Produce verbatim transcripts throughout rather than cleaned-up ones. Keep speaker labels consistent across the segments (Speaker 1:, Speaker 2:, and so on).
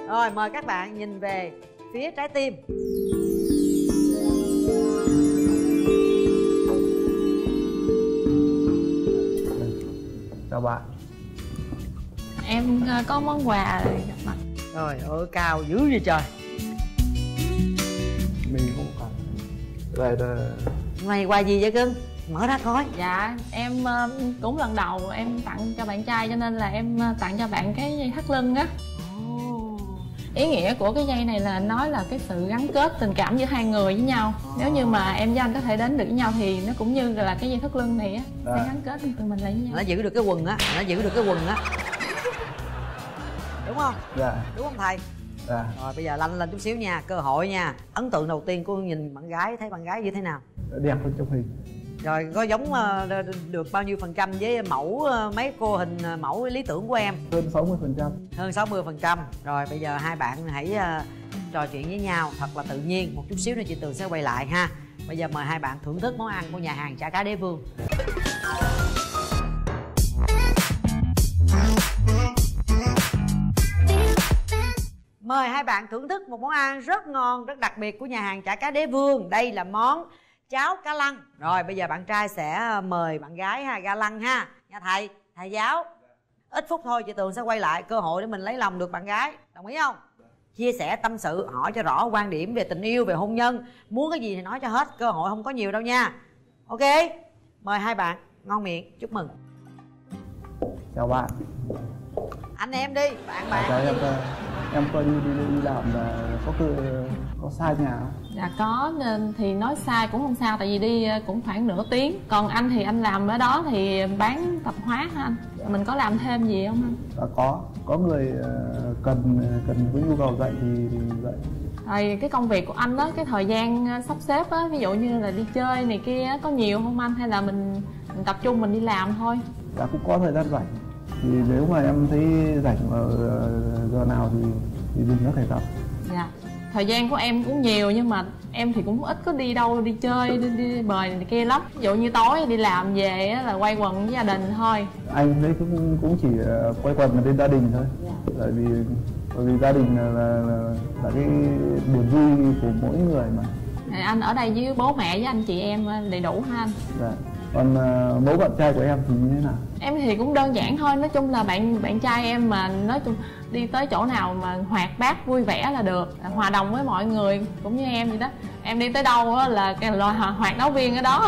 Speaker 1: Rồi mời các bạn nhìn về phía trái tim.
Speaker 2: Chào bạn.
Speaker 3: Em có món quà gặp mặt.
Speaker 1: Trời ơi cao dữ vậy trời.
Speaker 2: Mình cũng còn đây là
Speaker 1: Mày quà gì vậy cưng? Mở ra coi.
Speaker 3: Dạ em cũng lần đầu em tặng cho bạn trai, cho nên là em tặng cho bạn cái dây thắt lưng á. Ý nghĩa của cái dây này là nói là cái sự gắn kết tình cảm giữa hai người với nhau. Nếu như mà em với anh có thể đến được với nhau thì nó cũng như là cái dây thắt lưng này á sẽ gắn kết tụi mình lại với nhau.
Speaker 1: Nó giữ được cái quần á, nó giữ được cái quần á. Đúng không?
Speaker 2: Dạ.
Speaker 1: Đúng không thầy?
Speaker 2: Dạ.
Speaker 1: Rồi bây giờ lanh lên chút xíu nha, cơ hội nha. Ấn tượng đầu tiên cô nhìn bạn gái, thấy bạn gái như thế nào?
Speaker 2: Đẹp hơn trong hình.
Speaker 1: Rồi có giống uh, được bao nhiêu phần trăm với mẫu uh, mấy cô hình uh, mẫu lý tưởng của em?
Speaker 2: Hơn sáu mươi phần trăm.
Speaker 1: Hơn sáu mươi phần trăm. Rồi bây giờ hai bạn hãy uh, trò chuyện với nhau thật là tự nhiên. Một chút xíu nữa chị Tường sẽ quay lại ha. Bây giờ mời hai bạn thưởng thức món ăn của nhà hàng Chả Cá Đế Vương. Mời hai bạn thưởng thức một món ăn rất ngon, rất đặc biệt của nhà hàng Chả Cá Đế Vương. Đây là món cháo cá lăng. Rồi bây giờ bạn trai sẽ mời bạn gái ha, ga lăng ha. Nha thầy, thầy giáo. Ít phút thôi chị Tường sẽ quay lại, cơ hội để mình lấy lòng được bạn gái. Đồng ý không? Chia sẻ tâm sự, hỏi cho rõ quan điểm về tình yêu, về hôn nhân. Muốn cái gì thì nói cho hết, cơ hội không có nhiều đâu nha. Ok, mời hai bạn, ngon miệng, chúc mừng.
Speaker 2: Chào bạn.
Speaker 1: Anh em đi, bạn bạn
Speaker 2: Chào
Speaker 1: đi.
Speaker 2: em, em có đi, đi, đi làm là có cứ có xa nhà không?
Speaker 3: Dạ có, nên thì nói sai cũng không sao, tại vì đi cũng khoảng nửa tiếng. Còn anh thì anh làm ở đó thì bán tạp hóa hả anh? Mình có làm thêm gì không anh?
Speaker 2: Dạ có, có người cần cần có nhu cầu dạy thì, thì dạy.
Speaker 3: Rồi cái công việc của anh đó, cái thời gian sắp xếp á, ví dụ như là đi chơi này kia có nhiều không anh? Hay là mình, mình tập trung mình đi làm thôi?
Speaker 2: Dạ cũng có thời gian rảnh. Thì nếu mà em thấy rảnh ở giờ nào thì, thì mình có thể tập.
Speaker 3: Dạ. Thời gian của em cũng nhiều nhưng mà em thì cũng ít có đi đâu đi chơi, đi, đi bời này kia lắm. Ví dụ như tối đi làm về á, là quay quần với gia đình thôi.
Speaker 2: Anh thấy cũng cũng chỉ quay quần bên gia đình thôi. Dạ. Tại vì bởi vì gia đình là, là, là, là cái niềm vui của mỗi người mà.
Speaker 3: Thì anh ở đây với bố mẹ với anh chị em đầy đủ ha anh?
Speaker 2: Dạ. Còn uh, mẫu bạn trai của em thì như thế nào?
Speaker 3: Em thì cũng đơn giản thôi, nói chung là bạn bạn trai em mà nói chung đi tới chỗ nào mà hoạt bát vui vẻ là được, hòa đồng với mọi người cũng như em vậy đó. Em đi tới đâu á là cái loại hoạt náo viên ở đó.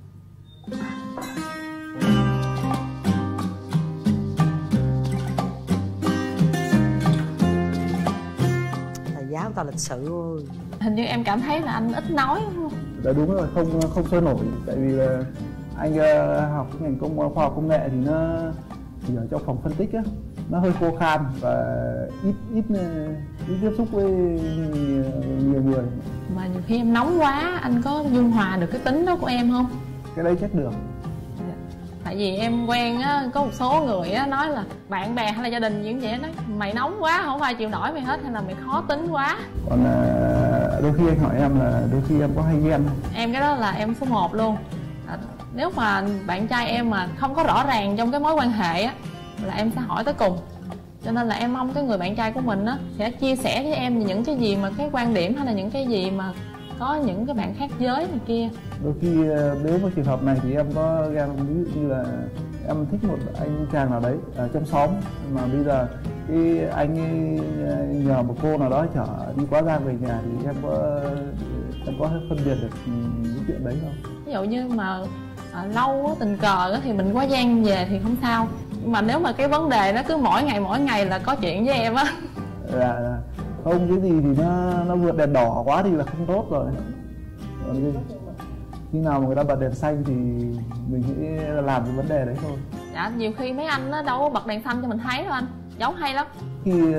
Speaker 1: Thầy giáo ta lịch sự ơi.
Speaker 3: Hình như em cảm thấy là anh ít nói đúng không?
Speaker 2: Dạ đúng rồi, không không sôi nổi. Tại vì là anh uh, học cái ngành công khoa học công nghệ thì nó thì ở trong phòng phân tích á, nó hơi khô khan và ít ít ít tiếp xúc với nhiều, nhiều người.
Speaker 3: Mà nhiều khi em nóng quá, anh có dung hòa được cái tính đó của em không?
Speaker 2: Cái đấy chắc được.
Speaker 3: Tại vì em quen á, có một số người á nói là bạn bè hay là gia đình gì cũng vậy, nói mày nóng quá không ai chịu nổi mày hết, hay là mày khó tính quá.
Speaker 2: Còn uh, đôi khi anh hỏi em là đôi khi em có hay ghen không?
Speaker 3: Em cái đó là em số một luôn. À, nếu mà bạn trai em mà không có rõ ràng trong cái mối quan hệ á là em sẽ hỏi tới cùng. Cho nên là em mong cái người bạn trai của mình á sẽ chia sẻ với em những cái gì mà cái quan điểm hay là những cái gì mà có những cái bạn khác giới này kia.
Speaker 2: Đôi khi nếu mà trường hợp này thì em có ghen không? Ví dụ như là em thích một anh chàng nào đấy ở trong xóm mà bây giờ cái anh ấy nhờ một cô nào đó chở đi quá gian về nhà thì em có em có phân biệt được những chuyện đấy không?
Speaker 3: Ví dụ như mà à, lâu á, tình cờ á, thì mình quá gian về thì không sao. Nhưng mà nếu mà cái vấn đề nó cứ mỗi ngày mỗi ngày là có chuyện với em á.
Speaker 2: Là, là không, cái gì thì nó nó vượt đèn đỏ quá thì là không tốt rồi. Còn cái, khi nào mà người ta bật đèn xanh thì mình nghĩ làm cái vấn đề đấy thôi.
Speaker 3: Dạ, nhiều khi mấy anh á đâu có bật đèn xanh cho mình thấy đâu anh, giấu hay lắm.
Speaker 2: Khi uh,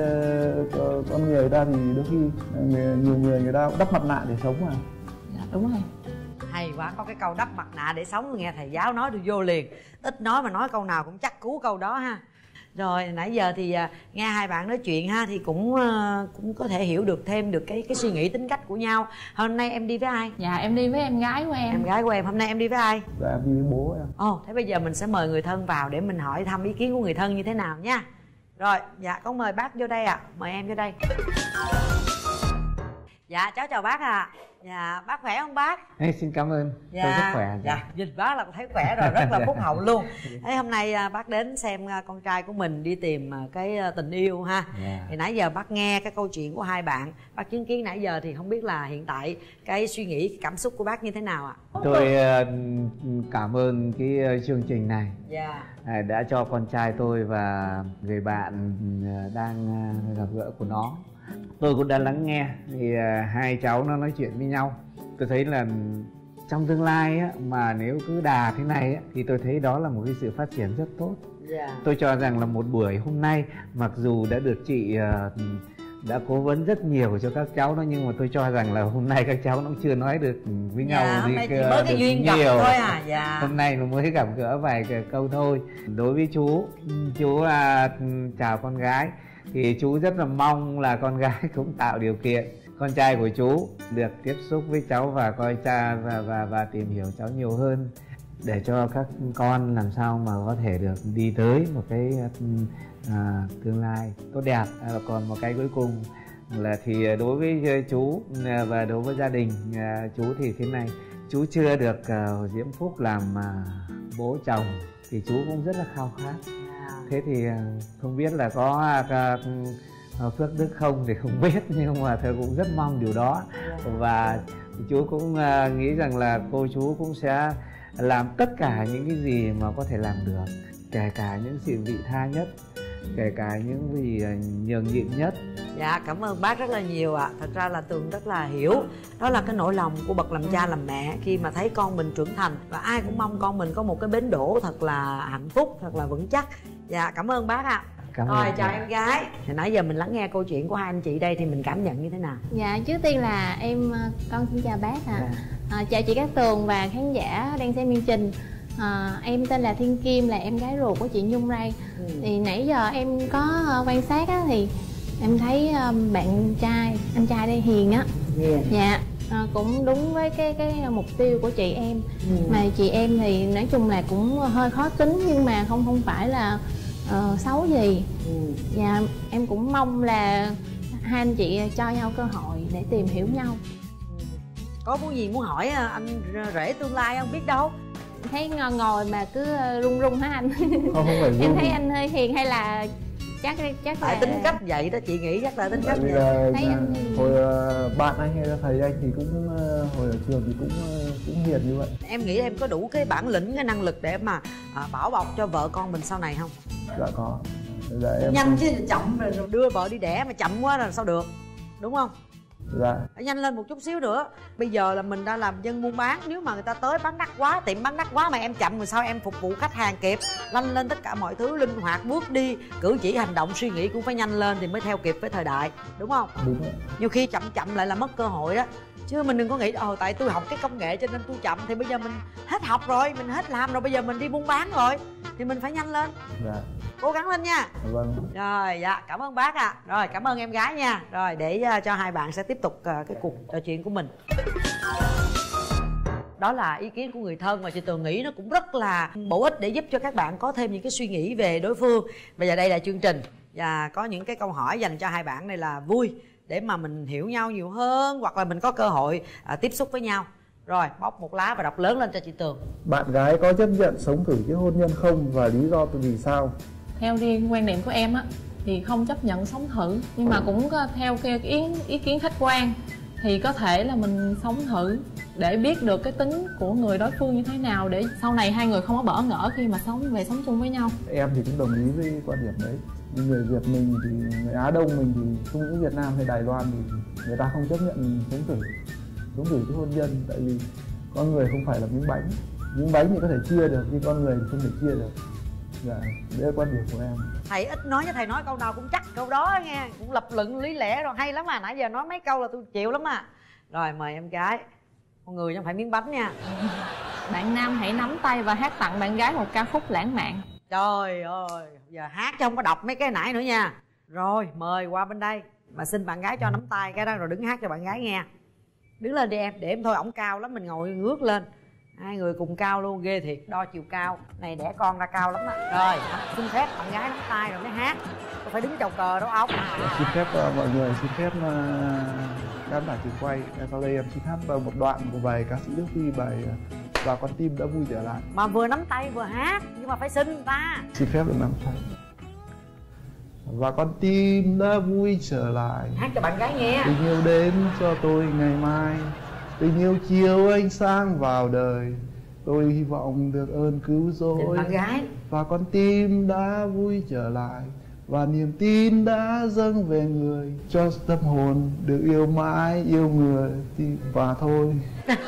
Speaker 2: con người ta thì đôi khi người, nhiều người người ta đắp mặt nạ để sống mà.
Speaker 3: Dạ đúng rồi.
Speaker 1: Hay quá, có cái câu đắp mặt nạ để sống, nghe thầy giáo nói được vô liền. Ít nói mà nói câu nào cũng chắc cú câu đó ha. Rồi nãy giờ thì uh, nghe hai bạn nói chuyện ha thì cũng uh, cũng có thể hiểu được thêm được cái cái suy nghĩ tính cách của nhau. Hôm nay em đi với ai?
Speaker 3: Dạ em đi với em gái của em.
Speaker 1: Em gái của em. Hôm nay em đi với ai?
Speaker 2: Dạ em đi với bố em.
Speaker 1: Ồ, oh, thế bây giờ mình sẽ mời người thân vào để mình hỏi thăm ý kiến của người thân như thế nào nha. Rồi, dạ con mời bác vô đây ạ. À. Mời em vô đây. Dạ cháu chào bác ạ. À. Dạ bác khỏe không bác?
Speaker 4: Hey, xin cảm ơn.
Speaker 1: Dạ,
Speaker 4: tôi rất khỏe.
Speaker 1: Dạ, nhìn bác là thấy khỏe rồi, rất là phúc hậu luôn. Thế hôm nay bác đến xem con trai của mình đi tìm cái tình yêu ha. Yeah. Thì nãy giờ bác nghe cái câu chuyện của hai bạn, bác chứng kiến nãy giờ thì không biết là hiện tại cái suy nghĩ, cái cảm xúc của bác như thế nào ạ? À?
Speaker 4: Tôi cảm ơn cái chương trình này.
Speaker 1: Yeah.
Speaker 4: Đã cho con trai tôi và người bạn đang gặp gỡ của nó. Tôi cũng đã lắng nghe thì uh, hai cháu nó nói chuyện với nhau. Tôi thấy là trong tương lai á, mà nếu cứ đà thế này á, thì tôi thấy đó là một cái sự phát triển rất tốt. Yeah. Tôi cho rằng là một buổi hôm nay mặc dù đã được chị uh, đã cố vấn rất nhiều cho các cháu đó, nhưng mà tôi cho rằng là hôm nay các cháu nó cũng chưa nói được với nhau
Speaker 1: yeah,
Speaker 4: gì
Speaker 1: hôm nay chỉ mới cái duyên gặp thôi à. Yeah.
Speaker 4: Hôm nay nó mới gặp gỡ vài câu thôi. Đối với chú, chú uh, chào con gái thì chú rất là mong là con gái cũng tạo điều kiện con trai của chú được tiếp xúc với cháu và coi cha và và và tìm hiểu cháu nhiều hơn, để cho các con làm sao mà có thể được đi tới một cái à, tương lai tốt đẹp. À, còn một cái cuối cùng là thì đối với chú và đối với gia đình à, chú thì thế này, chú chưa được uh, Diễm Phúc làm uh, bố chồng thì chú cũng rất là khao khát. Thế thì không biết là có uh, phước đức không thì không biết, nhưng mà tôi cũng rất mong điều đó. Và chú cũng uh, nghĩ rằng là cô chú cũng sẽ làm tất cả những cái gì mà có thể làm được, kể cả những sự vị tha nhất, kể cả những gì nhường nhịn nhất.
Speaker 1: Dạ cảm ơn bác rất là nhiều ạ. À. Thật ra là Tường rất là hiểu, đó là cái nỗi lòng của bậc làm cha làm mẹ khi mà thấy con mình trưởng thành, và ai cũng mong con mình có một cái bến đỗ thật là hạnh phúc, thật là vững chắc. Dạ cảm ơn bác ạ. À. Rồi chào em gái. Thì nãy giờ mình lắng nghe câu chuyện của hai anh chị đây thì mình cảm nhận như thế nào?
Speaker 3: Dạ trước tiên là em con xin chào bác ạ. À. À, chào chị Cát Tường và khán giả đang xem chương trình. À, em tên là Thiên Kim, là em gái ruột của chị Nhung đây. Ừ. Thì nãy giờ em có quan sát á, thì em thấy um, bạn trai, anh trai đây hiền á. Yeah. Dạ à, cũng đúng với cái cái mục tiêu của chị em. Ừ. Mà chị em thì nói chung là cũng hơi khó tính, nhưng mà không không phải là uh, xấu gì. Ừ. Dạ em cũng mong là hai anh chị cho nhau cơ hội để tìm hiểu nhau.
Speaker 1: Có muốn gì muốn hỏi anh rể tương lai không biết đâu.
Speaker 3: Thấy ngồi ngồi mà cứ run run hả anh?
Speaker 2: Không, không phải run.
Speaker 3: Em thấy anh hơi hiền hay là chắc chắc
Speaker 1: tại
Speaker 3: là
Speaker 1: tính cách vậy đó, chị nghĩ chắc là tính cách vậy.
Speaker 2: Là, thấy anh... hồi uh, bạn anh hay là thầy anh thì cũng uh, hồi ở trường thì cũng uh, cũng hiền như vậy.
Speaker 1: Em nghĩ em có đủ cái bản lĩnh, cái năng lực để mà uh, bảo bọc cho vợ con mình sau này không?
Speaker 2: Dạ có. Dạ, em
Speaker 1: nhanh
Speaker 2: không...
Speaker 1: chứ chậm rồi đưa vợ đi đẻ mà chậm quá là sao được, đúng không?
Speaker 2: Dạ.
Speaker 1: Phải nhanh lên một chút xíu nữa. Bây giờ là mình đã làm dân buôn bán, nếu mà người ta tới bán đắt quá, tiệm bán đắt quá mà em chậm rồi sao em phục vụ khách hàng kịp? Nhanh lên tất cả mọi thứ, linh hoạt, bước đi, cử chỉ, hành động, suy nghĩ cũng phải nhanh lên thì mới theo kịp với thời đại, đúng không?
Speaker 2: Đúng rồi.
Speaker 1: Nhiều khi chậm chậm lại là mất cơ hội đó. Chứ mình đừng có nghĩ ồ tại tôi học cái công nghệ cho nên tôi chậm, thì bây giờ mình hết học rồi, mình hết làm rồi, bây giờ mình đi buôn bán rồi thì mình phải nhanh lên. Dạ. Cố gắng lên nha.
Speaker 2: Vâng.
Speaker 1: Rồi dạ cảm ơn bác ạ. À. Rồi cảm ơn em gái nha. Rồi để uh, cho hai bạn sẽ tiếp tục uh, cái cuộc trò chuyện của mình. Đó là ý kiến của người thân mà chị Tường nghĩ nó cũng rất là bổ ích để giúp cho các bạn có thêm những cái suy nghĩ về đối phương. Bây giờ đây là chương trình và có những cái câu hỏi dành cho hai bạn này là vui để mà mình hiểu nhau nhiều hơn, hoặc là mình có cơ hội uh, tiếp xúc với nhau. Rồi bóc một lá và đọc lớn lên cho chị Tường. Bạn
Speaker 2: gái có chấp nhận sống thử kết hôn nhân không và lý do vì sao?
Speaker 3: Theo riêng quan điểm của em á thì không chấp nhận sống thử, nhưng mà cũng theo cái ý, ý kiến khách quan thì có thể là mình sống thử để biết được cái tính của người đối phương như thế nào, để sau này hai người không có bỡ ngỡ khi mà sống về sống chung với nhau.
Speaker 2: Em thì cũng đồng ý với quan điểm đấy. Người Việt mình thì người Á Đông mình thì không những Việt Nam hay Đài Loan thì người ta không chấp nhận sống thử sống thử cái hôn nhân, tại vì con người không phải là miếng bánh. Miếng bánh thì có thể chia được, nhưng con người thì không thể chia được. Dạ, đấy là quan điểm của em.
Speaker 1: Thầy ít nói, cho thầy nói câu nào cũng chắc câu đó nghe, cũng lập luận lý lẽ rồi, hay lắm à. Nãy giờ nói mấy câu là tôi chịu lắm à. Rồi mời em gái. Con người chứ không phải miếng bánh nha.
Speaker 3: Bạn nam hãy nắm tay và hát tặng bạn gái một ca khúc lãng mạn.
Speaker 1: Trời ơi, giờ hát chứ không có đọc mấy cái nãy nữa nha. Rồi mời qua bên đây. Mà xin bạn gái cho nắm tay cái đó rồi đứng hát cho bạn gái nghe. Đứng lên đi em, để em thôi, ổng cao lắm, mình ngồi ngước lên. Hai người cùng cao luôn, ghê thiệt, đo chiều cao. Này đẻ con ra cao lắm á. Rồi, xin phép bạn gái nắm tay rồi mới hát. có phải đứng chào cờ đâu ông.
Speaker 2: Xin phép uh, mọi người, xin phép uh, khán giả trường quay, sau đây em xin hát một đoạn của bài ca sĩ Đức Phi, bài uh, Và Con Tim Đã Vui Trở Lại.
Speaker 1: Mà vừa nắm tay vừa hát nhưng mà phải xin người ta.
Speaker 2: Xin phép được nắm tay. Và con tim đã vui trở lại,
Speaker 1: hát cho bạn gái nghe.
Speaker 2: Tình yêu đến cho tôi ngày mai, tình yêu chiều ánh sáng vào đời, tôi hy vọng được ơn cứu rỗi.
Speaker 1: Bạn gái.
Speaker 2: Và con tim đã vui trở lại, và niềm tin đã dâng về người, cho tâm hồn được yêu mãi, yêu người và thôi.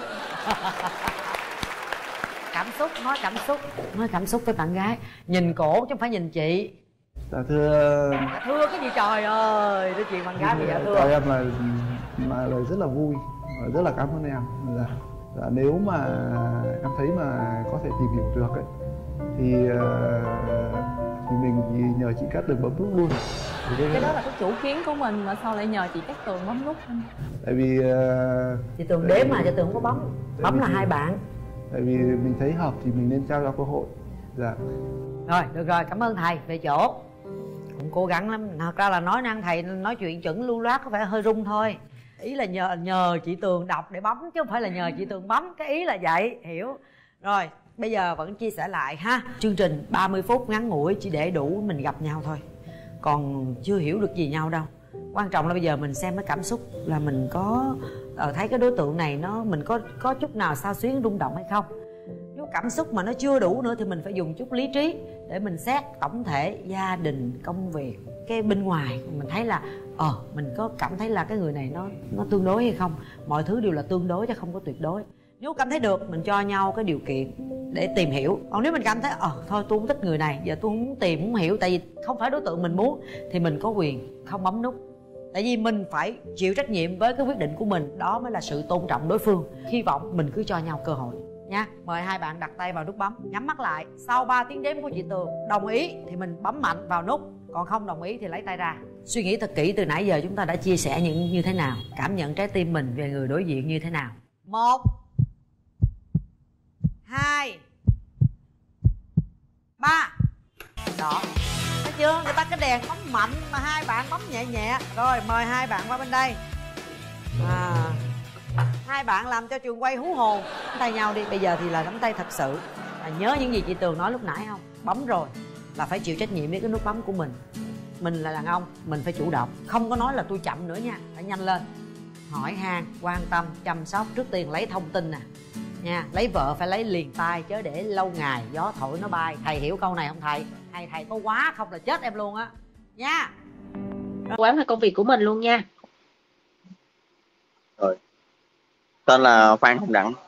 Speaker 1: Cảm xúc, nói cảm xúc, nói cảm xúc với bạn gái. Nhìn cổ chứ không phải nhìn chị.
Speaker 2: Dạ thưa.
Speaker 1: Dạ thưa cái gì trời ơi, nói chuyện bạn gái bây giờ thưa.
Speaker 2: Chào em là, là lời rất là vui, rất là cảm ơn em. Dạ. Dạ, nếu mà em thấy mà có thể tìm hiểu được ấy, thì thì mình thì nhờ chị Cát Tường bấm nút luôn.
Speaker 3: Cái, cái đó là cái chủ kiến của mình mà sao lại nhờ chị Cát Tường bấm nút anh?
Speaker 2: Tại vì uh,
Speaker 1: chị Tường đếm mà chị Tường không có bấm. Bấm là hai bạn.
Speaker 2: Tại vì mình thấy hợp thì mình nên trao cho cơ hội. Dạ.
Speaker 1: Rồi, được rồi, cảm ơn thầy. Về chỗ cũng cố gắng lắm. Thật ra là nói năng thầy nói chuyện chuẩn lưu loát có vẻ hơi rung thôi. Ý là nhờ nhờ chị Tường đọc để bấm chứ không phải là nhờ chị Tường bấm. Cái ý là vậy, hiểu. Rồi, bây giờ vẫn chia sẻ lại ha. Chương trình ba mươi phút ngắn ngủi chỉ để đủ mình gặp nhau thôi. Còn chưa hiểu được gì nhau đâu. Quan trọng là bây giờ mình xem cái cảm xúc là mình có uh, thấy cái đối tượng này nó mình có có chút nào xao xuyến rung động hay không. Nếu cảm xúc mà nó chưa đủ nữa thì mình phải dùng chút lý trí để mình xét tổng thể gia đình, công việc, cái bên ngoài mình thấy là ờ uh, mình có cảm thấy là cái người này nó nó tương đối hay không. Mọi thứ đều là tương đối chứ không có tuyệt đối. Nếu cảm thấy được mình cho nhau cái điều kiện để tìm hiểu. Còn nếu mình cảm thấy ờ thôi tôi không thích người này, giờ tôi không muốn tìm, không hiểu tại vì không phải đối tượng mình muốn, thì mình có quyền không bấm nút. Tại vì mình phải chịu trách nhiệm với cái quyết định của mình. Đó mới là sự tôn trọng đối phương. Hy vọng mình cứ cho nhau cơ hội nha. Mời hai bạn đặt tay vào nút bấm, nhắm mắt lại. Sau ba tiếng đếm của chị Tường đồng ý thì mình bấm mạnh vào nút, còn không đồng ý thì lấy tay ra. Suy nghĩ thật kỹ từ nãy giờ chúng ta đã chia sẻ những như thế nào, cảm nhận trái tim mình về người đối diện như thế nào. Một, hai, ba. Đó, thấy chưa? Người ta cái đèn bấm mạnh mà hai bạn bấm nhẹ nhẹ. Rồi mời hai bạn qua bên đây. À, hai bạn làm cho trường quay hú hồn. Nắm tay nhau đi. Bây giờ thì là nắm tay thật sự. À, nhớ những gì chị Tường nói lúc nãy không? Bấm rồi là phải chịu trách nhiệm với cái nút bấm của mình. Mình là đàn ông, mình phải chủ động. Không có nói là tôi chậm nữa nha, phải nhanh lên. Hỏi han, quan tâm, chăm sóc. Trước tiên lấy thông tin nè nha. Lấy vợ phải lấy liền tay chứ để lâu ngày gió thổi nó bay. Thầy hiểu câu này không thầy? Hay thầy có quá không là chết em luôn á nha.
Speaker 5: Quán là công việc của mình luôn nha.
Speaker 6: Rồi. Tên là Phan Hồng Đặng.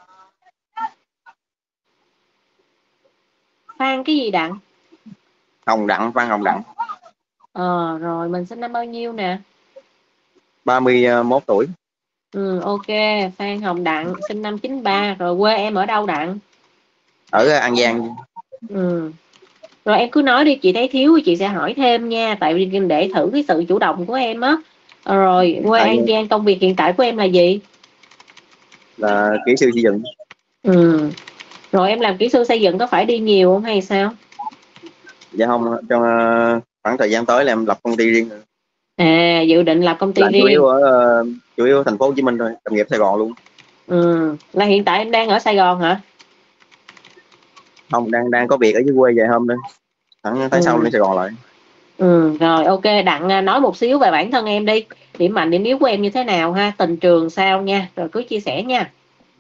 Speaker 5: Phan cái gì Đặng?
Speaker 6: Hồng Đặng, Phan Hồng Đặng.
Speaker 5: Ờ rồi, mình sinh năm bao nhiêu nè?
Speaker 6: ba mươi mốt tuổi.
Speaker 5: Ừ ok, Phan Hồng Đặng sinh năm chín ba. Rồi quê em ở đâu Đặng?
Speaker 6: Ở An Giang.
Speaker 5: Ừ. Rồi em cứ nói đi, chị thấy thiếu chị sẽ hỏi thêm nha. Tại vì để thử cái sự chủ động của em á. Rồi quê An Giang, công việc hiện tại của em là gì?
Speaker 6: Là kỹ sư xây dựng.
Speaker 5: Ừ. Rồi em làm kỹ sư xây dựng có phải đi nhiều không hay sao?
Speaker 6: Dạ không, trong uh, khoảng thời gian tới là em lập công ty riêng.
Speaker 5: À, dự định lập công ty
Speaker 6: là
Speaker 5: riêng.
Speaker 6: Chủ yếu ở uh, chủ yếu ở thành phố Hồ Chí Minh thôi, công nghiệp Sài Gòn luôn.
Speaker 5: Ừ. Là hiện tại em đang ở Sài Gòn hả?
Speaker 6: Không, đang đang có việc ở dưới quê vài hôm thôi. Tháng tháng ừ. sau lên Sài Gòn lại.
Speaker 5: Ừ, rồi ok. Đặng nói một xíu về bản thân em đi. Điểm mạnh điểm yếu của em như thế nào ha? Tình trường sao nha. Rồi cứ chia sẻ nha.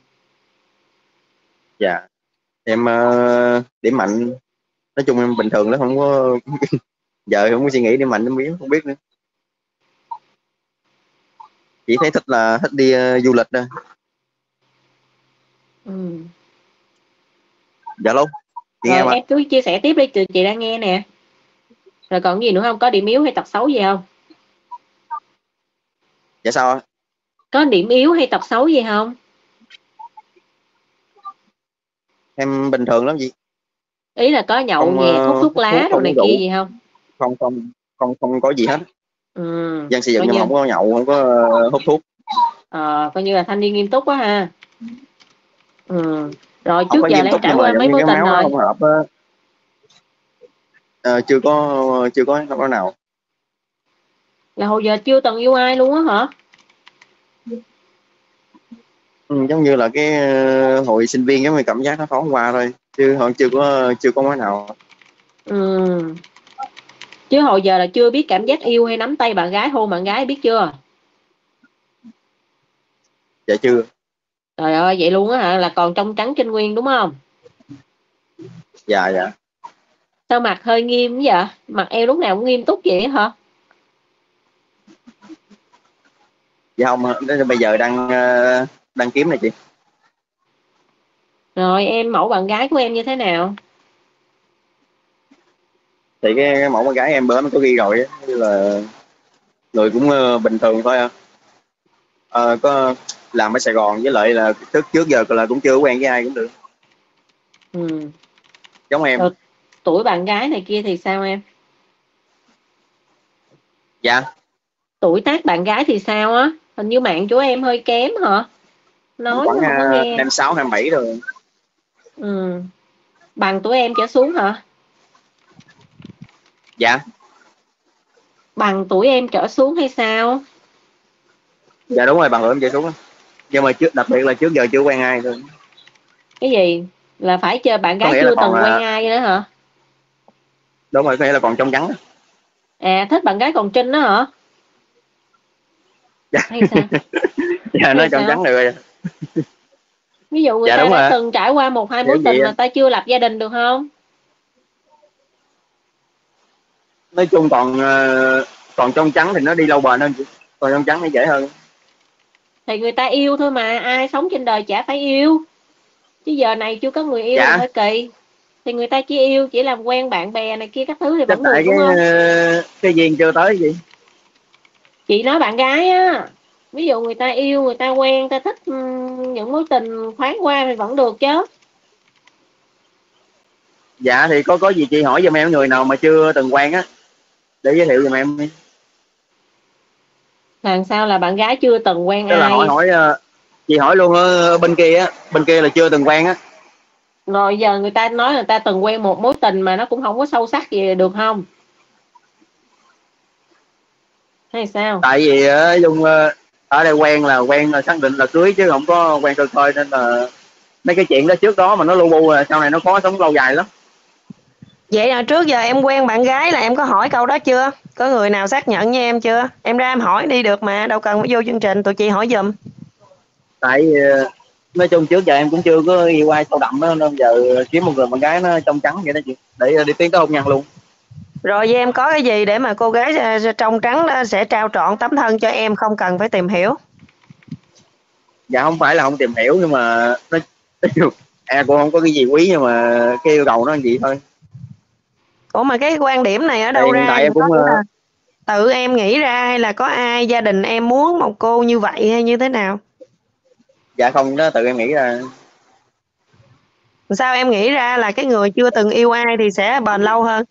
Speaker 6: Dạ. Em uh, điểm mạnh nói chung em bình thường lắm, không có giờ không có suy nghĩ điểm mạnh điểm yếu không biết nữa. Chỉ thấy thích là thích đi uh, du lịch thôi.
Speaker 5: Ừ.
Speaker 6: Dạ luôn.
Speaker 5: Rồi em, em cứ chia sẻ tiếp đi, chị đang nghe nè. Rồi còn gì nữa không? Có điểm yếu hay tật xấu gì không?
Speaker 6: Dạ sao?
Speaker 5: Có điểm yếu hay tật xấu gì không?
Speaker 6: Em bình thường lắm chị.
Speaker 5: Ý là có nhậu nhẹt, hút thuốc lá đồ này kia gì không?
Speaker 6: Không không không không có gì hết.
Speaker 5: Ừ.
Speaker 6: Dân xây dựng nhưng mà không có nhậu, không có uh, hút thuốc.
Speaker 5: Ờ, coi như là thanh niên nghiêm túc quá ha. Ừ. Rồi
Speaker 6: không
Speaker 5: trước giờ em trải qua mấy mối tình rồi.
Speaker 6: Không hợp, uh, chưa có chưa có không có nào.
Speaker 5: Là hồi giờ chưa từng yêu ai luôn á hả?
Speaker 6: Ừ, giống như là cái ờ, hồi sinh viên giống như cảm giác nó thoáng qua thôi, chứ họ chưa có chưa có mối nào.
Speaker 5: Ừ. Chứ hồi giờ là chưa biết cảm giác yêu hay nắm tay bạn gái, hôn bạn gái, biết chưa?
Speaker 6: Dạ chưa.
Speaker 5: Trời ơi, vậy luôn á hả? Là còn trong trắng trinh nguyên đúng không?
Speaker 6: Dạ dạ.
Speaker 5: Sao mặt hơi nghiêm vậy? Mặt em lúc nào cũng nghiêm túc vậy hả?
Speaker 6: Dạ không, đến bây giờ đang ờ, đang kiếm này chị.
Speaker 5: Rồi em, mẫu bạn gái của em như thế nào?
Speaker 6: Thì cái, cái mẫu con gái em bữa nó có ghi rồi á, như là người cũng ờ, bình thường thôi à. Ờ, có làm ở Sài Gòn, với lại là trước trước giờ là cũng chưa quen với ai cũng được,
Speaker 5: Ừ.
Speaker 6: giống em.
Speaker 5: Rồi tuổi bạn gái này kia thì sao em?
Speaker 6: Dạ.
Speaker 5: Tuổi tác bạn gái thì sao á? Hình như mạng của em hơi kém hả? Nói
Speaker 6: Khoảng
Speaker 5: nó không có
Speaker 6: uh,
Speaker 5: nghe.
Speaker 6: hai mươi sáu hai mươi bảy rồi.
Speaker 5: Ừ. Bằng tuổi em trở xuống hả?
Speaker 6: Dạ.
Speaker 5: Bằng tuổi em trở xuống hay sao?
Speaker 6: Dạ đúng rồi, bằng tuổi em chạy xuống đó. Nhưng mà trước, đặc biệt là trước giờ chưa quen ai thôi.
Speaker 5: Cái gì? Là phải chơi bạn
Speaker 6: Có
Speaker 5: gái
Speaker 6: nghĩa là
Speaker 5: chưa
Speaker 6: còn
Speaker 5: từng quen
Speaker 6: uh,
Speaker 5: ai nữa hả?
Speaker 6: đúng rồi, có nghĩa là còn trong trắng đó.
Speaker 5: À, thích bạn gái còn trinh đó hả?
Speaker 6: Dạ.
Speaker 5: Hay sao?
Speaker 6: Dạ nói
Speaker 5: Hay
Speaker 6: trong trắng
Speaker 5: sao?
Speaker 6: được rồi.
Speaker 5: Ví dụ người
Speaker 6: Dạ
Speaker 5: ta
Speaker 6: đúng
Speaker 5: đã
Speaker 6: rồi.
Speaker 5: từng trải qua một hai
Speaker 6: Kiểu
Speaker 5: mối
Speaker 6: vậy
Speaker 5: tình
Speaker 6: á.
Speaker 5: mà ta chưa lập gia đình được không?
Speaker 6: Nói chung còn uh, còn trong trắng thì nó đi lâu bền hơn chị. Còn trong trắng thì dễ hơn.
Speaker 5: Thì người ta yêu thôi mà, ai sống trên đời chả phải yêu. Chứ giờ này chưa có người yêu là
Speaker 6: Dạ.
Speaker 5: hơi kỳ. Thì người ta chỉ yêu, chỉ làm quen bạn bè này kia các thứ thì
Speaker 6: Chắc
Speaker 5: vẫn được
Speaker 6: tại
Speaker 5: đúng
Speaker 6: cái
Speaker 5: không?
Speaker 6: uh, cái duyên chưa tới gì.
Speaker 5: Chị nói bạn gái á, ví dụ người ta yêu, người ta quen, người ta thích um, những mối tình thoáng qua thì vẫn được chứ.
Speaker 6: Dạ thì có có gì chị hỏi giùm em người nào mà chưa từng quen á, để giới thiệu giùm em.
Speaker 5: Làm sao là bạn gái chưa từng quen
Speaker 6: Tức là hỏi
Speaker 5: ai?
Speaker 6: hỏi uh, chị hỏi luôn ở bên kia á, bên kia là chưa từng quen á.
Speaker 5: Rồi giờ người ta nói người ta từng quen một mối tình mà nó cũng không có sâu sắc gì được không? Hay sao?
Speaker 6: Tại vì ở dung uh, ở đây quen là quen là xác định là cưới, chứ không có quen khơi khơi, nên là mấy cái chuyện đó trước đó mà nó lu bu là sau này nó khó sống lâu dài lắm.
Speaker 1: Vậy là trước giờ em quen bạn gái là em có hỏi câu đó chưa? Có người nào xác nhận với em chưa? Em ra em hỏi đi được mà, đâu cần phải vô chương trình, tụi chị hỏi giùm.
Speaker 6: Tại uh, nói chung trước giờ em cũng chưa có yêu ai sâu đậm đó, nên giờ kiếm một người bạn gái nó trong trắng vậy đó chị, để đi tiến tới hôn nhân luôn.
Speaker 1: Rồi với em có cái gì để mà cô gái trong trắng đó sẽ trao trọn tấm thân cho em, không cần phải tìm hiểu?
Speaker 6: Dạ không phải là không tìm hiểu, nhưng mà nó em cũng không có cái gì quý, nhưng mà cái yêu cầu nó là gì thôi.
Speaker 1: Ủa mà cái quan điểm này ở đâu
Speaker 6: Hiện
Speaker 1: ra?
Speaker 6: tại em
Speaker 1: Có
Speaker 6: cũng
Speaker 1: nghĩa là
Speaker 6: uh,
Speaker 1: tự em nghĩ ra hay là có ai gia đình em muốn một cô như vậy hay như thế nào?
Speaker 6: dạ không, đó tự em nghĩ ra.
Speaker 1: Sao em nghĩ ra là cái người chưa từng yêu ai thì sẽ bền lâu hơn?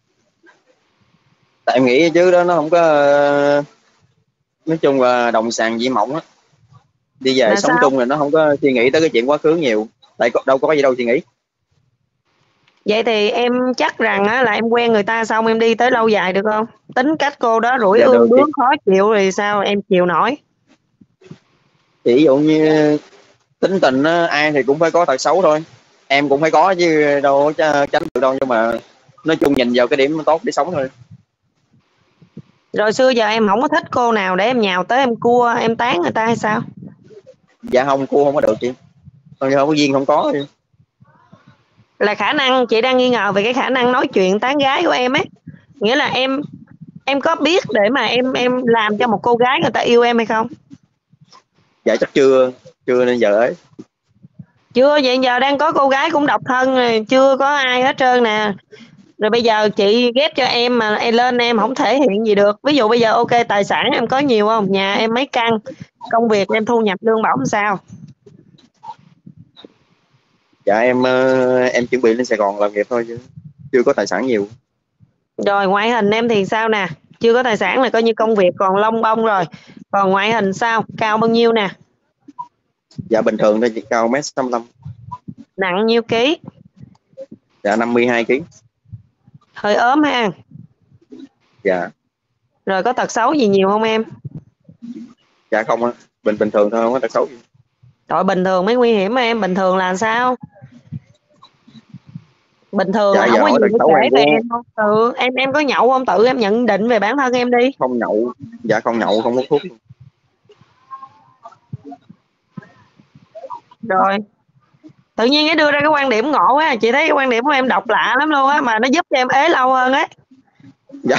Speaker 6: Tại em nghĩ chứ đó nó không có uh, nói chung là đồng sàng dị mộng á, đi về
Speaker 1: Là
Speaker 6: sống
Speaker 1: sao?
Speaker 6: chung rồi nó không có suy nghĩ tới cái chuyện quá khứ nhiều, tại có, đâu có gì đâu suy nghĩ.
Speaker 1: Vậy thì em chắc rằng á, là em quen người ta xong em đi tới lâu dài được không? Tính cách cô đó rủi
Speaker 6: Dạ được
Speaker 1: ương
Speaker 6: chị.
Speaker 1: bướng khó chịu thì sao em chịu nổi?
Speaker 6: Chỉ ví dụ như tính tình á, ai thì cũng phải có tật xấu thôi, em cũng phải có chứ đâu có tránh được đâu, nhưng mà nói chung nhìn vào cái điểm tốt để sống thôi.
Speaker 1: Rồi xưa giờ em không có thích cô nào để em nhào tới em cua em tán người ta hay sao?
Speaker 6: Dạ không, cô không có được chị, không không có duyên, không có chị.
Speaker 1: Là khả năng chị đang nghi ngờ về cái khả năng nói chuyện tán gái của em ấy. Nghĩa là em em có biết để mà em em làm cho một cô gái người ta yêu em hay không?
Speaker 6: Dạ chắc chưa, chưa nên giờ ấy.
Speaker 1: Chưa, vậy giờ đang có cô gái cũng độc thân rồi, chưa có ai hết trơn nè. Rồi bây giờ chị ghép cho em mà em lên em không thể hiện gì được. Ví dụ bây giờ ok, tài sản em có nhiều không? Nhà em mấy căn, công việc em thu nhập lương bổng sao?
Speaker 6: Dạ em ờ, em chuẩn bị lên Sài Gòn làm việc thôi, chứ chưa có tài sản nhiều.
Speaker 1: Rồi ngoại hình em thì sao nè? Chưa có tài sản là coi như công việc còn lông bông rồi. Còn ngoại hình sao? Cao bao nhiêu nè?
Speaker 6: Dạ bình thường thôi chị, cao mét sáu mươi lăm.
Speaker 1: Nặng nhiêu ký?
Speaker 6: Dạ năm mươi hai ký.
Speaker 1: Hơi ốm ha.
Speaker 6: Dạ.
Speaker 5: Rồi có tật xấu gì nhiều không em?
Speaker 6: Dạ không á, bình bình thường thôi, không có tật xấu gì.
Speaker 5: Trời, bình thường mới nguy hiểm mà em. Bình thường là sao? Bình thường
Speaker 6: Dạ
Speaker 5: là không
Speaker 6: giờ
Speaker 5: có gì
Speaker 6: hỏi tật
Speaker 5: để
Speaker 6: xấu
Speaker 5: kể
Speaker 6: em
Speaker 5: về
Speaker 6: cũng
Speaker 5: em không? Ừ, em em có nhậu không? Tự em nhận định về bản thân em đi.
Speaker 6: không nhậu. Dạ không nhậu, không hút thuốc.
Speaker 5: Rồi tự nhiên cái đưa ra cái quan điểm ngộ á, chị thấy cái quan điểm của em độc lạ lắm luôn á, mà nó giúp cho em ế lâu hơn á.
Speaker 6: Dạ.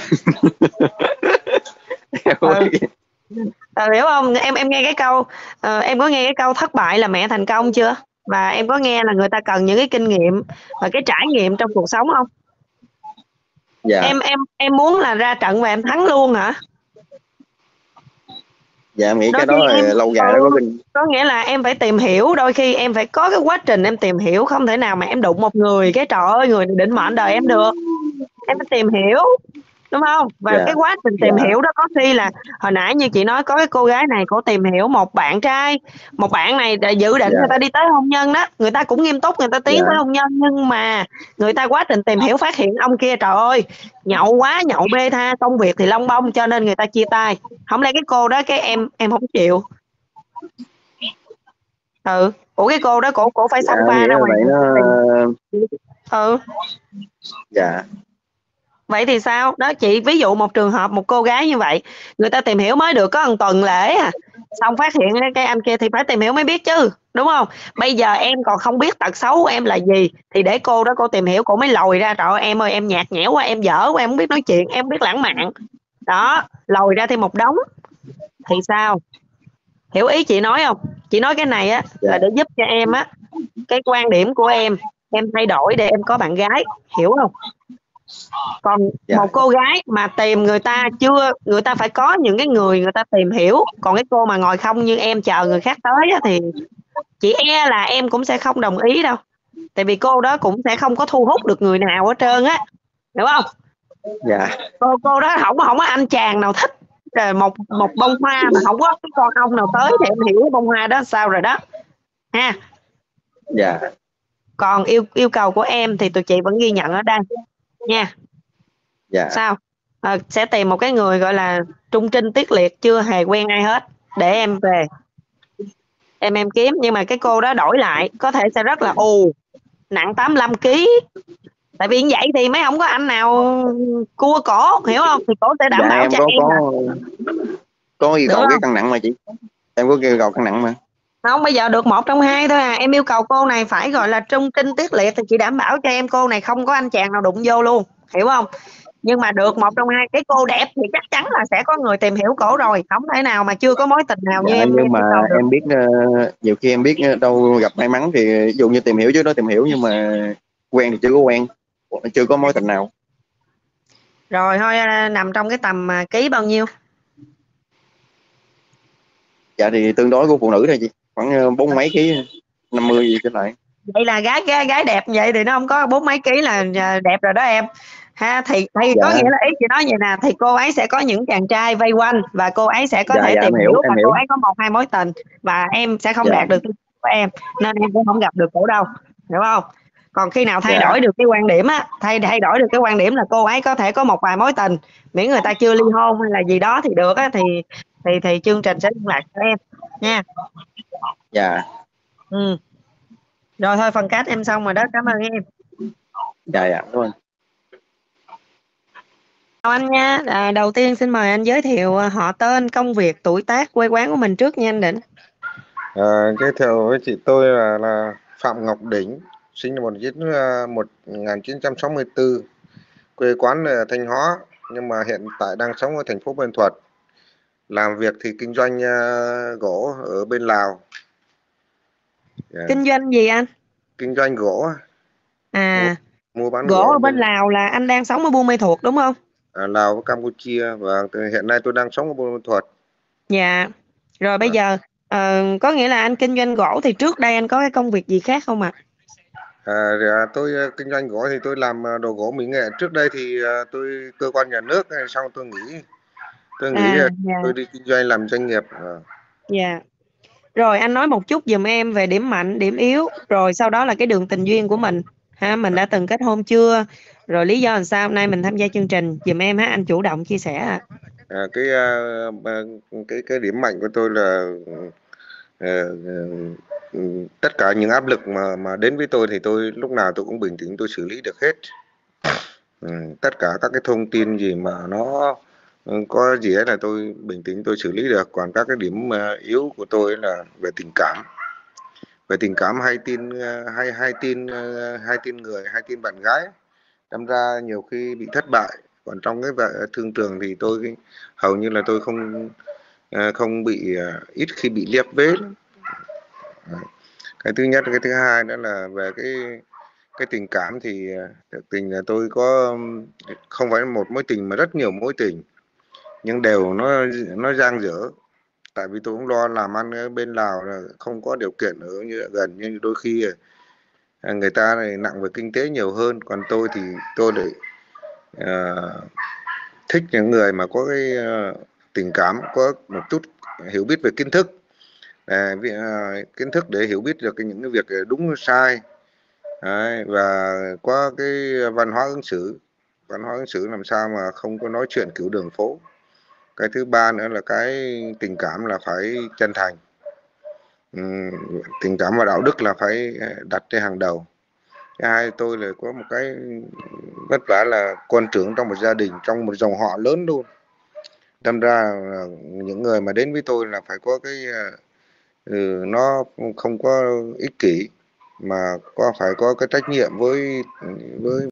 Speaker 6: Em không
Speaker 5: Ừ.
Speaker 6: biết.
Speaker 5: Ờ, hiểu không? Em em nghe cái câu ờ, em có nghe cái câu thất bại là mẹ thành công chưa? Và em có nghe là người ta cần những cái kinh nghiệm và cái trải nghiệm trong cuộc sống không?
Speaker 6: Dạ.
Speaker 5: Em em em muốn là ra trận và em thắng luôn hả?
Speaker 6: Dạ em nghĩ
Speaker 5: Đôi
Speaker 6: cái
Speaker 5: khi
Speaker 6: đó
Speaker 5: em
Speaker 6: là lâu dài nó
Speaker 5: ừ,
Speaker 6: có kinh.
Speaker 5: có nghĩa là em phải tìm hiểu, đôi khi em phải có cái quá trình em tìm hiểu, không thể nào mà em đụng một người cái trời ơi người này định mệnh đời em được. Em phải tìm hiểu, đúng không? Và
Speaker 6: Dạ.
Speaker 5: cái quá trình
Speaker 6: Dạ.
Speaker 5: tìm hiểu đó có khi là hồi nãy như chị nói có cái cô gái này cổ tìm hiểu một bạn trai, một bạn này đã dự định
Speaker 6: Dạ.
Speaker 5: người ta đi tới hôn nhân đó, người ta cũng nghiêm túc người ta tiến
Speaker 6: Dạ.
Speaker 5: tới hôn nhân, nhưng mà người ta quá trình tìm hiểu phát hiện ông kia trời ơi nhậu quá, nhậu bê tha, công việc thì long bông, cho nên người ta chia tay. Không lẽ cái cô đó cái em em không chịu? Ừ, ủa cái cô đó cổ cổ phải
Speaker 6: Dạ
Speaker 5: xông
Speaker 6: em
Speaker 5: pha
Speaker 6: nghĩ
Speaker 5: ra
Speaker 6: là
Speaker 5: ngoài
Speaker 6: vậy nó.
Speaker 5: tìm. Ừ,
Speaker 6: Dạ.
Speaker 5: vậy thì sao đó chị, ví dụ một trường hợp một cô gái như vậy, người ta tìm hiểu mới được có một tuần lễ à, xong phát hiện cái- cái anh kia thì phải tìm hiểu mới biết chứ, đúng không? Bây giờ em còn không biết tật xấu của em là gì thì để cô đó cô tìm hiểu, cô mới lòi ra trời ơi, em ơi em nhạt nhẽo quá, em dở quá, em không biết nói chuyện, em không biết lãng mạn, đó lòi ra thêm một đống thì sao? Hiểu ý chị nói không? Chị nói cái này á
Speaker 6: Dạ.
Speaker 5: là để giúp cho em á, cái quan điểm của em em thay đổi để em có bạn gái, hiểu không? Còn
Speaker 6: Dạ.
Speaker 5: một cô gái mà tìm người ta chưa, người ta phải có những cái người người ta tìm hiểu, còn cái cô mà ngồi không như em chờ người khác tới á, thì chị e là em cũng sẽ không đồng ý đâu, tại vì cô đó cũng sẽ không có thu hút được người nào hết trơn á, hiểu không?
Speaker 6: Dạ.
Speaker 5: Cô cô đó không không có anh chàng nào thích. Rồi một một bông hoa mà không có cái con ong nào tới thì em hiểu cái bông hoa đó sao rồi đó ha.
Speaker 6: Dạ.
Speaker 5: Còn yêu yêu cầu của em thì tụi chị vẫn ghi nhận ở đây nha.
Speaker 6: Dạ.
Speaker 5: Sao? Ờ, sẽ tìm một cái người gọi là trung trinh tiết liệt, chưa hề quen ai hết, để em về em em kiếm. Nhưng mà cái cô đó đổi lại có thể sẽ rất là ù, nặng tám lăm ký, tại vì như vậy thì mới không có anh nào cua cổ, hiểu không? Thì cổ sẽ đảm
Speaker 6: Dạ
Speaker 5: bảo
Speaker 6: em
Speaker 5: cho
Speaker 6: có
Speaker 5: em là
Speaker 6: có có yêu
Speaker 5: được
Speaker 6: cầu cái
Speaker 5: không?
Speaker 6: cân nặng mà chị. Em có yêu cầu cân nặng mà.
Speaker 5: Không, bây giờ được một trong hai thôi à. Em yêu cầu cô này phải gọi là trung trinh tiết liệt thì chị đảm bảo cho em cô này không có anh chàng nào đụng vô luôn, hiểu không? Nhưng mà được một trong hai, cái cô đẹp thì chắc chắn là sẽ có người tìm hiểu cổ rồi, không thể nào mà chưa có mối tình nào
Speaker 6: Dạ
Speaker 5: như em
Speaker 6: nhưng
Speaker 5: em
Speaker 6: mà
Speaker 5: yêu cầu được.
Speaker 6: em biết uh, nhiều khi em biết uh, đâu gặp may mắn thì ví dụ như tìm hiểu chứ đó tìm hiểu nhưng mà quen thì chưa có quen, chưa có mối tình nào.
Speaker 5: Rồi thôi à, nằm trong cái tầm à, ký bao nhiêu?
Speaker 6: Dạ thì tương đối của phụ nữ thôi chị, khoảng uh, bốn mấy ký, năm mươi gì trở lại.
Speaker 5: Vậy là gái gái gái đẹp vậy thì nó không có bốn mấy ký là à, đẹp rồi đó em ha. Thì thì có
Speaker 6: Dạ.
Speaker 5: nghĩa là ý chị nói vậy nè, thì cô ấy sẽ có những chàng trai vây quanh và cô ấy sẽ có
Speaker 6: Dạ.
Speaker 5: thể
Speaker 6: Dạ
Speaker 5: tìm
Speaker 6: em
Speaker 5: hiểu,
Speaker 6: hiểu,
Speaker 5: và
Speaker 6: em
Speaker 5: cô
Speaker 6: hiểu.
Speaker 5: ấy có một hai mối tình và em sẽ không
Speaker 6: Dạ.
Speaker 5: đạt được tiêu chuẩn của em, nên em cũng không gặp được cổ đâu, hiểu không? Còn khi nào thay
Speaker 6: Dạ.
Speaker 5: đổi được cái quan điểm á, thay thay đổi được cái quan điểm là cô ấy có thể có một vài mối tình, miễn người ta chưa ly hôn hay là gì đó thì được á, thì thì thì chương trình sẽ liên lạc cho em nha.
Speaker 6: Dạ.
Speaker 5: Ừ. Rồi thôi phần cách em xong rồi đó, cảm ơn em.
Speaker 6: Dạ. Dạ đúng rồi.
Speaker 5: Chào anh nha. À, đầu tiên xin mời anh giới thiệu à, họ tên, công việc, tuổi tác, quê quán của mình trước nha anh Định.
Speaker 7: À, giới thiệu với chị tôi là, là Phạm Ngọc Đỉnh, sinh năm một nghìn chín trăm sáu mươi tư, quê quán ở Thanh Hóa, nhưng mà hiện tại đang sống ở thành phố Buôn Ma Thuột. Làm việc thì kinh doanh uh, gỗ ở bên Lào. Yeah.
Speaker 5: Kinh doanh gì anh?
Speaker 7: Kinh doanh gỗ.
Speaker 5: À,
Speaker 7: mua, mua bán
Speaker 5: gỗ
Speaker 7: gỗ
Speaker 5: ở bên
Speaker 7: bên
Speaker 5: Lào là anh đang sống ở Buôn Ma Thuột đúng không?
Speaker 7: à, Lào với Campuchia, và hiện nay tôi đang sống ở Buôn Ma Thuột.
Speaker 5: Dạ. Rồi bây
Speaker 7: À.
Speaker 5: giờ ờ, có nghĩa là anh kinh doanh gỗ thì trước đây anh có cái công việc gì khác không ạ?
Speaker 7: À, à, tôi uh, kinh doanh gỗ thì tôi làm uh, đồ gỗ mỹ nghệ. Trước đây thì uh, tôi cơ quan nhà nước, xong tôi nghỉ. Tôi nghĩ
Speaker 5: À,
Speaker 7: là
Speaker 5: dạ.
Speaker 7: tôi đi kinh doanh làm doanh nghiệp. À.
Speaker 5: Dạ. Rồi anh nói một chút giùm em về điểm mạnh, điểm yếu, rồi sau đó là cái đường tình duyên của mình. Ha, mình đã từng kết hôn chưa? Rồi lý do làm sao hôm nay mình tham gia chương trình giùm em ha, anh chủ động chia sẻ ạ.
Speaker 7: À, cái à, à, cái cái điểm mạnh của tôi là ờ, ừ, tất cả những áp lực mà mà đến với tôi thì tôi lúc nào tôi cũng bình tĩnh, tôi xử lý được hết. Ừ, tất cả các cái thông tin gì mà nó ừ, có gì ấy là tôi bình tĩnh tôi xử lý được. Còn các cái điểm à, yếu của tôi là về tình cảm. Về tình cảm hay tin à, hay hay tin à, hay tin người, hay tin bạn gái. Đâm ra nhiều khi bị thất bại. Còn trong cái vợ thương trường thì tôi hầu như là tôi không à, không bị à, ít khi bị liép vế lắm. Đấy. Cái thứ nhất, cái thứ hai đó là về cái cái tình cảm thì à, thực tình là tôi có um, không phải một mối tình mà rất nhiều mối tình, nhưng đều nó nó dang dở. Tại vì tôi cũng lo làm ăn ở bên Lào là không có điều kiện ở như gần, nhưng đôi khi à, người ta này nặng về kinh tế nhiều hơn, còn tôi thì tôi lại à, thích những người mà có cái à, tình cảm, có một chút hiểu biết về kiến thức. À, vì, à, kiến thức để hiểu biết được cái, những cái việc đúng sai. Đấy, và có cái văn hóa ứng xử, văn hóa ứng xử làm sao mà không có nói chuyện kiểu đường phố. Cái thứ ba nữa là cái tình cảm là phải chân thành. Ừm, tình cảm và đạo đức là phải đặt trên hàng đầu. Thứ hai, tôi là có một cái vất vả là con trưởng trong một gia đình, trong một dòng họ lớn luôn. Đâm ra những người mà đến với tôi là phải có cái ừ, nó không có ích kỷ, mà có phải có cái trách nhiệm với với